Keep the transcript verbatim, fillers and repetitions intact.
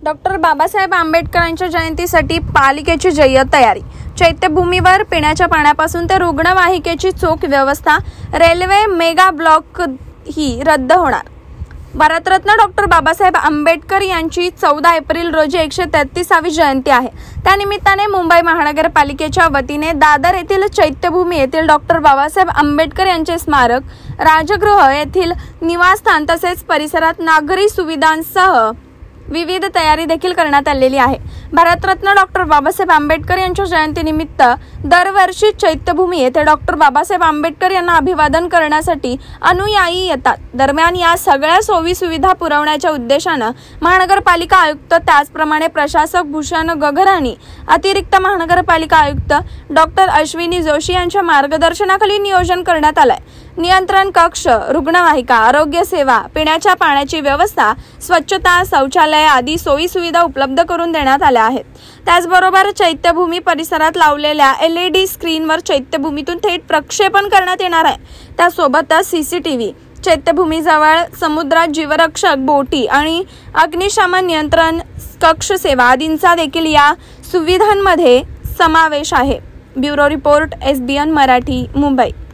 Doctor Babasaheb आंबेडकरांच्या जयंतीसाठी पालिकेची जय्यत तयारी। चैत्यभूमीवर पिण्याच्या पाण्यापासून ते रुग्णवाहिकेची चोख व्यवस्था, रेल्वे मेगा ब्लॉक ही रद्द होणार। भारतरत्न डॉक्टर बाबासाहेब आंबेडकर यांची चौदा एप्रिल रोजी एकशे तेहतीसावी जयंती आहे। त्यानिमित्ताने मुंबई महानगरपालिकेच्या वतीने दादर येथील चैत्यभूमी येथील डॉक्टर बाबासाहेब आंबेडकर यांचे स्मारक, राजगृह येथील निवासस्थान तसेच परिसरात नागरी सुविधांसह विविध तयारी देखील करण्यात आलेली आहे। भारतरत्न डॉक्टर बाबासाहेब आंबेडकर यांच्या जयंतीनिमित्त दरवर्षी चैत्यभूमी येथे डॉक्टर बाबासाहेब आंबेडकर यांना अभिवादन करण्यासाठी अनुयायी येतात। दरम्यान या सगळ्या सोयी सुविधा पुरवण्याच्या उद्देशाने महानगरपालिका आयुक्त त्याचप्रमाणे प्रशासक भूषण गगराणी, अतिरिक्त महानगरपालिका आयुक्त डॉक्टर अश्विनी जोशी यांच्या मार्गदर्शनाखाली नियोजन करण्यात आले। नियंत्रण कक्ष, रुग्णवाहिका, आरोग्य सेवा, पिण्याच्या पाण्याची व्यवस्था, स्वच्छता, शौचालय आदी सोयी सुविधा उपलब्ध करून देण्यात आल्या आहेत। त्याचबरोबर चैत्यभूमी परिसरात लावलेल्या एल ई डी स्क्रीनवर चैत्यभूमीतून थेट प्रक्षेपण करण्यात येणार आहे। त्यासोबतच सीसीटीव्ही, चैत्यभूमीजवळ समुद्रात जीवरक्षक बोटी आणि अग्निशमन नियंत्रण कक्ष सेवा आदींचा देखील या सुविधांमध्ये समावेश आहे। Bureau report, S B N Marathi, Mumbai.